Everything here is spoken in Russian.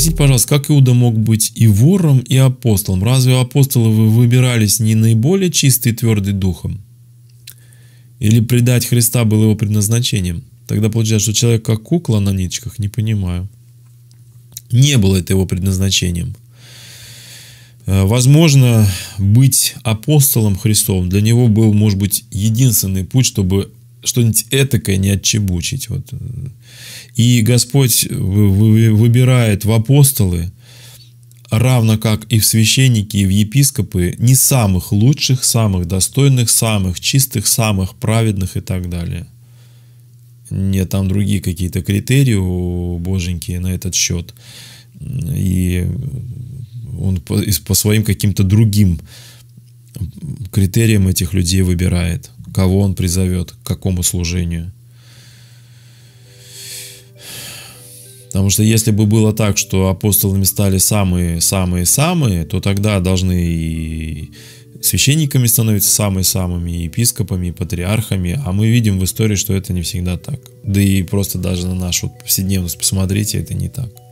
Объясните, пожалуйста, как Иуда мог быть и вором, и апостолом? Разве апостолы выбирались не наиболее чистые и твердые духом? Или предать Христа было его предназначением? Тогда получается, что человек как кукла на ниточках, не понимаю. Не было это его предназначением. Возможно, быть апостолом Христовым для него был, может быть, единственный путь, чтобы что-нибудь этакое не отчебучить. Вот. И Господь выбирает в апостолы, равно как и в священники, и в епископы, не самых лучших, самых достойных, самых чистых, самых праведных и так далее. Нет, там другие какие-то критерии у боженьки на этот счет. И он по своим каким-то другим критериям этих людей выбирает, кого он призовет, к какому служению. Потому что если бы было так, что апостолами стали самые-самые-самые, то тогда должны и священниками становиться самыми-самыми, и епископами, и патриархами. А мы видим в истории, что это не всегда так. Да и просто даже на нашу повседневность посмотрите, это не так.